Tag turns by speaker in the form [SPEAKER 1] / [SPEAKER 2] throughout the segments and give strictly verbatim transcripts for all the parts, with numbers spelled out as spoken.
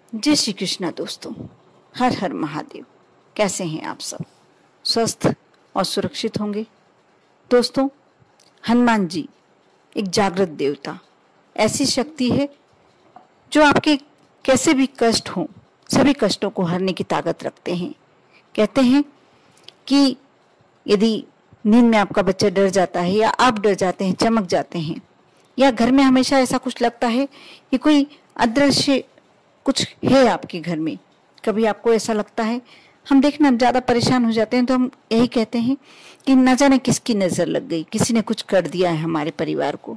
[SPEAKER 1] जय श्री कृष्णा दोस्तों, हर हर महादेव। कैसे हैं आप सब? स्वस्थ और सुरक्षित होंगे। दोस्तों, हनुमान जी एक जागृत देवता, ऐसी शक्ति है जो आपके कैसे भी कष्ट हों, सभी कष्टों को हरने की ताकत रखते हैं। कहते हैं कि यदि नींद में आपका बच्चा डर जाता है या आप डर जाते हैं, चमक जाते हैं, या घर में हमेशा ऐसा कुछ लगता है कि कोई अदृश्य कुछ है आपके घर में, कभी आपको ऐसा लगता है, हम देखना ज्यादा परेशान हो जाते हैं तो हम यही कहते हैं कि न जाने किसकी नजर लग गई, किसी ने कुछ कर दिया है हमारे परिवार को।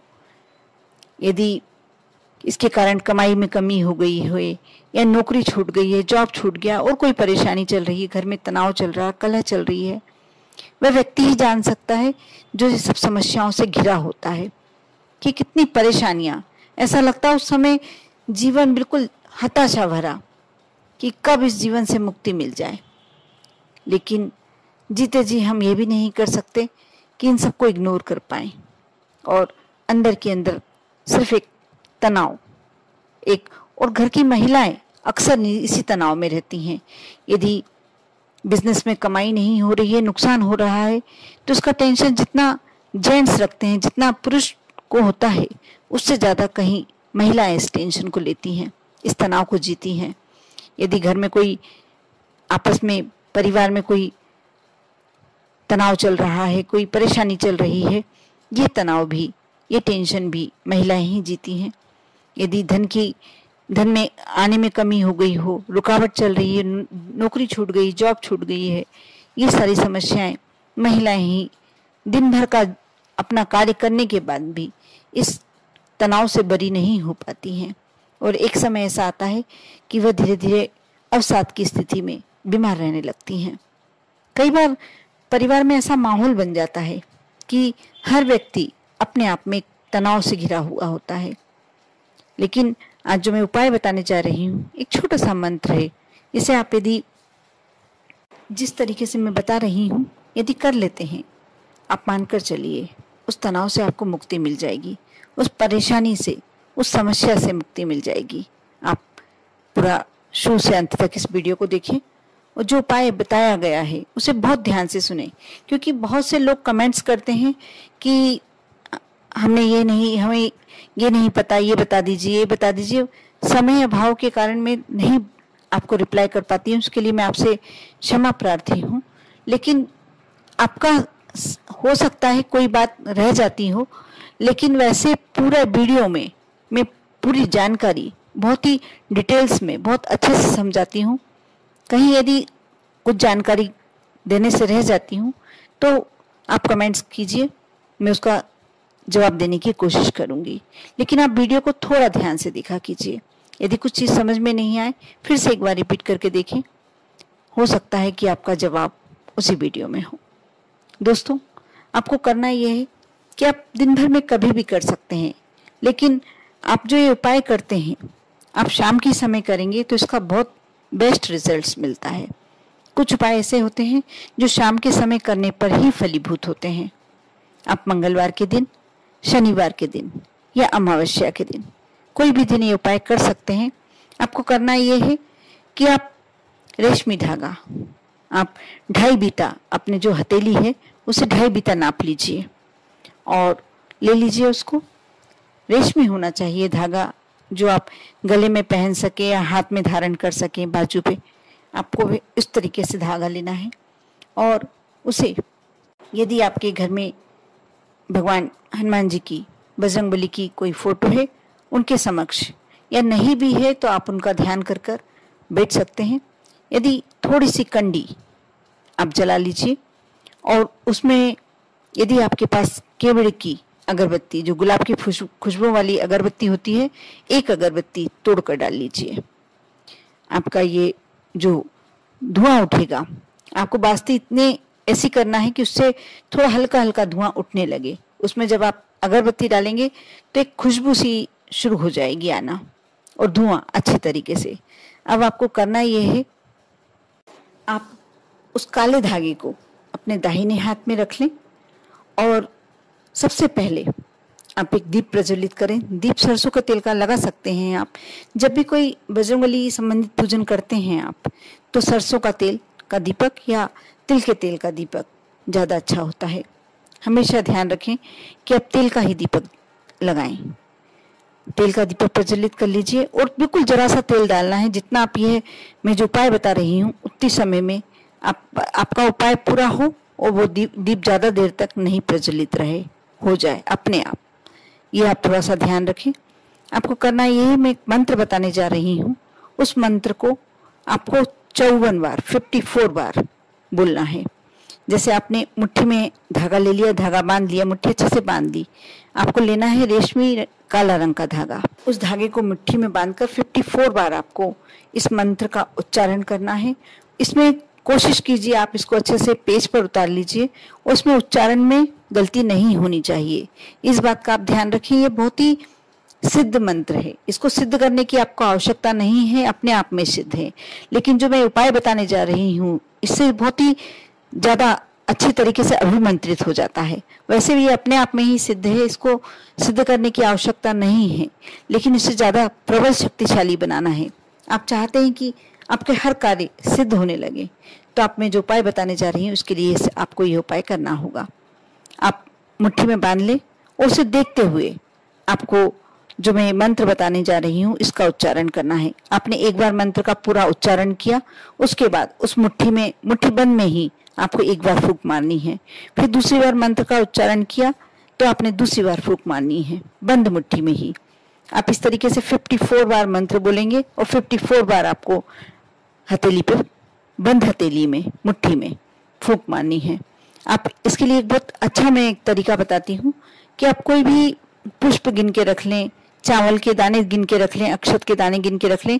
[SPEAKER 1] यदि इसके कारण कमाई में कमी हो गई हो, या नौकरी छूट गई है, जॉब छूट गया, और कोई परेशानी चल रही है, घर में तनाव चल रहा है, कलह चल रही है, वह व्यक्ति ही जान सकता है जो ये सब समस्याओं से घिरा होता है कि कितनी परेशानियां। ऐसा लगता है उस समय जीवन बिल्कुल हताशा भरा कि कब इस जीवन से मुक्ति मिल जाए। लेकिन जीते जी हम ये भी नहीं कर सकते कि इन सबको इग्नोर कर पाएं, और अंदर के अंदर सिर्फ एक तनाव एक और घर की महिलाएं अक्सर इसी तनाव में रहती हैं। यदि बिजनेस में कमाई नहीं हो रही है, नुकसान हो रहा है, तो उसका टेंशन जितना जेंट्स रखते हैं, जितना पुरुष को होता है, उससे ज्यादा कहीं महिलाएं इस टेंशन को लेती हैं, इस तनाव को जीती हैं। यदि घर में कोई आपस में परिवार में कोई तनाव चल रहा है, कोई परेशानी चल रही है, ये तनाव भी, ये टेंशन भी महिलाएं ही जीती हैं। यदि धन की धन में आने में कमी हो गई हो, रुकावट चल रही है, नौकरी छूट गई, जॉब छूट गई है, ये सारी समस्याएं महिलाएं ही दिन भर का अपना कार्य करने के बाद भी इस तनाव से बरी नहीं हो पाती हैं, और एक समय ऐसा आता है कि वह धीरे धीरे अवसाद की स्थिति में बीमार रहने लगती हैं। कई बार परिवार में ऐसा माहौल बन जाता है कि हर व्यक्ति अपने आप में तनाव से घिरा हुआ होता है। लेकिन आज जो मैं उपाय बताने जा रही हूँ, एक छोटा सा मंत्र है। इसे आप यदि जिस तरीके से मैं बता रही हूँ यदि कर लेते हैं, आप मानकर चलिए उस तनाव से आपको मुक्ति मिल जाएगी, उस परेशानी से, उस समस्या से मुक्ति मिल जाएगी। आप पूरा शुरू से अंत तक इस वीडियो को देखें और जो उपाय बताया गया है उसे बहुत ध्यान से सुने, क्योंकि बहुत से लोग कमेंट्स करते हैं कि हमने ये नहीं हमें ये नहीं पता, ये बता दीजिए, ये बता दीजिए। समय अभाव के कारण मैं नहीं आपको रिप्लाई कर पाती हूँ, उसके लिए मैं आपसे क्षमा प्रार्थी हूँ। लेकिन आपका हो सकता है कोई बात रह जाती हो, लेकिन वैसे पूरा वीडियो में मैं पूरी जानकारी बहुत ही डिटेल्स में बहुत अच्छे से समझाती हूँ। कहीं यदि कुछ जानकारी देने से रह जाती हूँ तो आप कमेंट्स कीजिए, मैं उसका जवाब देने की कोशिश करूंगी। लेकिन आप वीडियो को थोड़ा ध्यान से देखा कीजिए। यदि कुछ चीज समझ में नहीं आए फिर से एक बार रिपीट करके देखें, हो सकता है कि आपका जवाब उसी वीडियो में हो। दोस्तों, आपको करना यह है कि आप दिन भर में कभी भी कर सकते हैं, लेकिन आप जो ये उपाय करते हैं आप शाम के समय करेंगे तो इसका बहुत बेस्ट रिजल्ट्स मिलता है। कुछ उपाय ऐसे होते हैं जो शाम के समय करने पर ही फलीभूत होते हैं। आप मंगलवार के दिन, शनिवार के दिन या अमावस्या के दिन, कोई भी दिन ये उपाय कर सकते हैं। आपको करना ये है कि आप रेशमी धागा, आप ढाई बीता, अपने जो हथेली है उसे ढाई बीता नाप लीजिए और ले लीजिए उसको। रेशमी होना चाहिए धागा, जो आप गले में पहन सके या हाथ में धारण कर सके, बाजू पे। आपको इस तरीके से धागा लेना है और उसे, यदि आपके घर में भगवान हनुमान जी की, बजरंगबली की कोई फोटो है उनके समक्ष, या नहीं भी है तो आप उनका ध्यान कर कर बैठ सकते हैं। यदि थोड़ी सी कंडी आप जला लीजिए और उसमें यदि आपके पास केवड़े की अगरबत्ती, जो गुलाब की खुशबू वाली अगरबत्ती होती है, एक अगरबत्ती तोड़कर डाल लीजिए। आपका ये जो धुआं उठेगा, आपको बास्ती इतने ऐसी करना है कि उससे थोड़ा हल्का हल्का धुआं उठने लगे। उसमें जब आप अगरबत्ती डालेंगे तो एक खुशबू सी शुरू हो जाएगी आना, और धुआं अच्छे तरीके से। अब आपको करना यह है, आप उस काले धागे को अपने दाहिने हाथ में रख लें और सबसे पहले आप एक दीप प्रज्वलित करें। दीप सरसों का तेल का लगा सकते हैं आप। जब भी कोई बजरंगबली संबंधित पूजन करते हैं आप, तो सरसों का तेल का दीपक या तिल के तेल का दीपक ज़्यादा अच्छा होता है। हमेशा ध्यान रखें कि आप तेल का ही दीपक लगाएं। तेल का दीपक प्रज्वलित कर लीजिए और बिल्कुल जरा सा तेल डालना है। जितना आप ये मैं जो उपाय बता रही हूँ उतनी समय में आप आपका उपाय पूरा हो और वो दीप दीप ज़्यादा देर तक नहीं प्रज्वलित रहे, हो जाए अपने आप। ये आप थोड़ा सा ध्यान रखें। आपको करना ये है, मैं एक मंत्र बताने जा रही हूँ, उस मंत्र को आपको चौवन बार फिफ्टी फोर बार बोलना है। जैसे आपने मुट्ठी में धागा ले लिया, धागा बांध लिया, मुट्ठी अच्छे से बांध ली। आपको लेना है रेशमी काला रंग का धागा। उस धागे को मुट्ठी में बांधकर फिफ्टी फोर बार आपको इस मंत्र का उच्चारण करना है। इसमें कोशिश कीजिए आप इसको अच्छे से पेज पर उतार लीजिए। उसमें उच्चारण में गलती नहीं होनी चाहिए, इस बात का आप ध्यान रखिए। ये बहुत ही सिद्ध मंत्र है, इसको सिद्ध करने की आपको आवश्यकता नहीं है, अपने आप में सिद्ध है। लेकिन जो मैं उपाय बताने जा रही हूँ इससे बहुत ही ज्यादा अच्छी तरीके से अभिमंत्रित हो जाता है। वैसे भी ये अपने आप में ही सिद्ध है, इसको सिद्ध करने की आवश्यकता नहीं है, लेकिन इसे ज्यादा प्रबल शक्तिशाली बनाना है। आप चाहते हैं कि आपके हर कार्य सिद्ध होने लगे, तो आप मैं जो उपाय बताने जा रही हूँ उसके लिए आपको ये उपाय करना होगा। आप मुट्ठी में बांध ले और उसे देखते हुए आपको जो मैं मंत्र बताने जा रही हूँ इसका उच्चारण करना है। आपने एक बार मंत्र का पूरा उच्चारण किया, उसके बाद उस मुट्ठी में मुट्ठी बंद में ही आपको एक बार फूंक मारनी है। फिर दूसरी बार मंत्र का उच्चारण किया तो आपने दूसरी बार फूंक मारनी है, बंद मुट्ठी में ही। आप इस तरीके से फिफ्टी फोर बार मंत्र बोलेंगे और फिफ्टी फोर बार आपको हथेली पर, बंद हथेली में, मुट्ठी में फूंक मारनी है। आप इसके लिए एक बहुत अच्छा मैं एक तरीका बताती हूँ कि आप कोई भी पुष्प गिन के रख लें, चावल के दाने गिन के रख लें, अक्षत के दाने गिन के रख लें,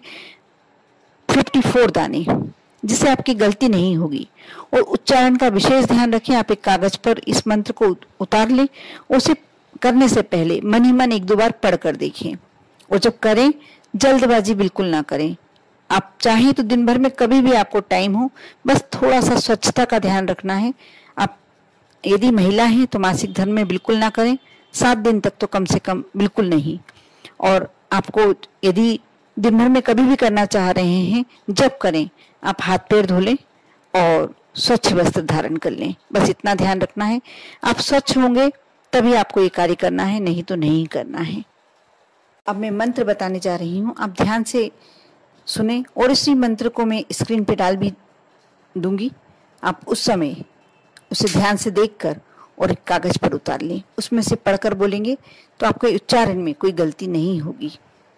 [SPEAKER 1] फिफ्टी फोर दाने, जिससे आपकी गलती नहीं होगी। और उच्चारण का विशेष ध्यान रखें। आप एक कागज पर इस मंत्र को उतार लें, उसे करने से पहले मन ही मन एक दो बार पढ़ कर देखें। और जब करें जल्दबाजी बिल्कुल ना करें। आप चाहें तो दिन भर में कभी भी आपको टाइम हो, बस थोड़ा सा स्वच्छता का ध्यान रखना है। आप यदि महिला हैं तो मासिक धर्म में बिल्कुल ना करें, सात दिन तक तो कम से कम बिल्कुल नहीं। और आपको यदि दिन भर में कभी भी करना चाह रहे हैं, जब करें आप हाथ पैर धो लें और स्वच्छ वस्त्र धारण कर लें, बस इतना ध्यान रखना है। आप स्वच्छ होंगे तभी आपको ये कार्य करना है, नहीं तो नहीं करना है। अब मैं मंत्र बताने जा रही हूँ, आप ध्यान से सुने और इसी मंत्र को मैं स्क्रीन पे डाल भी दूंगी। आप उस समय उसे ध्यान से देखकर और एक कागज पर उतार लें, उसमें से पढ़कर बोलेंगे तो आपके उच्चारण में कोई गलती नहीं होगी।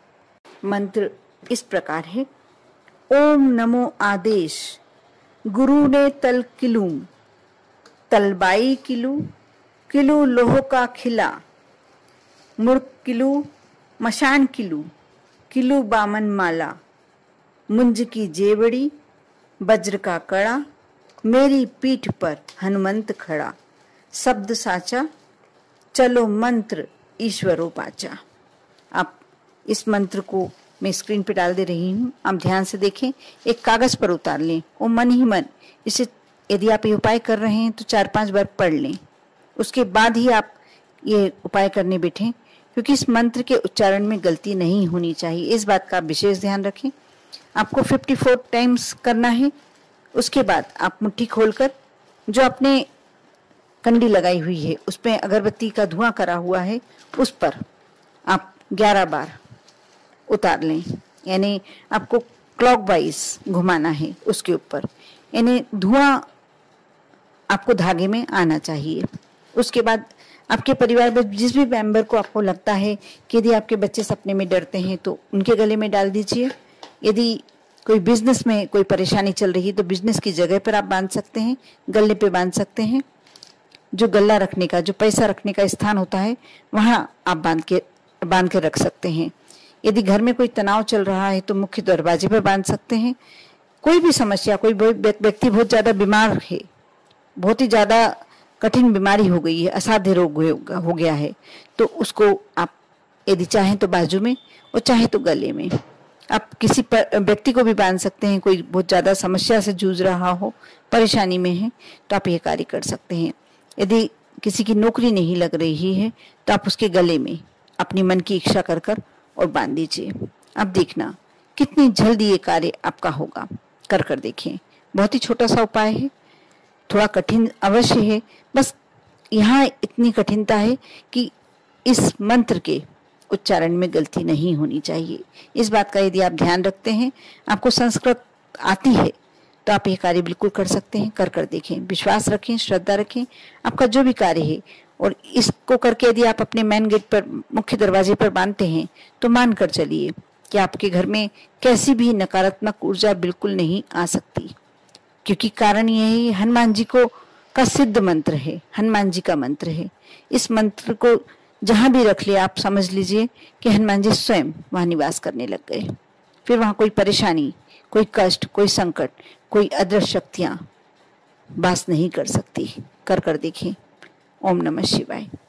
[SPEAKER 1] मंत्र इस प्रकार है। ओम नमो आदेश गुरु ने तल किलू, तलबाई किलू, किलू लोह का खिला, मुड़ किलू मशान किलू, किलू बामन माला, मुंज की जेवड़ी, वज्र का कड़ा, मेरी पीठ पर हनुमंत खड़ा, शब्द साचा, चलो मंत्र ईश्वरों पाचा। आप इस मंत्र को मैं स्क्रीन पे डाल दे रही हूँ, आप ध्यान से देखें, एक कागज पर उतार लें और मन ही मन इसे, यदि आप ये उपाय कर रहे हैं तो चार पांच बार पढ़ लें। उसके बाद ही आप ये उपाय करने बैठें, क्योंकि इस मंत्र के उच्चारण में गलती नहीं होनी चाहिए, इस बात का विशेष ध्यान रखें। आपको फिफ्टी फोर टाइम्स करना है। उसके बाद आप मुट्ठी खोलकर जो आपने कंडी लगाई हुई है उस पर अगरबत्ती का धुआं करा हुआ है, उस पर आप ग्यारह बार उतार लें। यानी आपको क्लॉकवाइज घुमाना है उसके ऊपर, यानी धुआं आपको धागे में आना चाहिए। उसके बाद आपके परिवार में जिस भी मेंबर को आपको लगता है कि यदि आपके बच्चे सपने में डरते हैं तो उनके गले में डाल दीजिए। यदि कोई बिजनेस में कोई परेशानी चल रही है तो बिजनेस की जगह पर आप बांध सकते हैं, गले पे बांध सकते हैं। जो गल्ला रखने का, जो पैसा रखने का स्थान होता है, वहां आप बांध के बांध के रख सकते हैं। यदि घर में कोई तनाव चल रहा है तो मुख्य दरवाजे पर बांध सकते हैं। कोई भी समस्या, कोई व्यक्ति बहुत ज्यादा बीमार है, बहुत ही ज्यादा कठिन बीमारी हो गई है, असाध्य रोग हो गया है, तो उसको आप यदि चाहें तो बाजू में और चाहे तो गले में। आप किसी व्यक्ति को भी बांध सकते हैं, कोई बहुत ज्यादा समस्या से जूझ रहा हो, परेशानी में है, तो आप ये कार्य कर सकते हैं। यदि किसी की नौकरी नहीं लग रही है तो आप उसके गले में अपनी मन की इच्छा कर कर और बांध दीजिए। अब देखना कितनी जल्दी ये कार्य आपका होगा। कर कर देखें। बहुत ही छोटा सा उपाय है, थोड़ा कठिन अवश्य है, बस यहाँ इतनी कठिनता है कि इस मंत्र के उच्चारण में गलती नहीं होनी चाहिए। इस बात का यदि आप ध्यान रखते हैं, आपको संस्कृत आती है, तो आप ये कार्य बिल्कुल कर सकते हैं। कर कर देखें, विश्वास रखें, श्रद्धा रखें। आपका जो भी कार्य है, और इसको करके यदि आप अपने मेन गेट पर, मुख्य दरवाजे पर बांधते हैं, तो मान कर चलिए कि आपके घर में कैसी भी नकारात्मक ऊर्जा बिल्कुल नहीं आ सकती, क्योंकि कारण यह है हनुमान जी को का सिद्ध मंत्र है, हनुमान जी का मंत्र है। इस मंत्र को जहां भी रख ले, आप समझ लीजिए कि हनुमान जी स्वयं वहां निवास करने लग गए। फिर वहां कोई परेशानी, कोई कष्ट, कोई संकट, कोई अदृश्य शक्तियां वास नहीं कर सकती। कर कर देखें। ओम नमः शिवाय।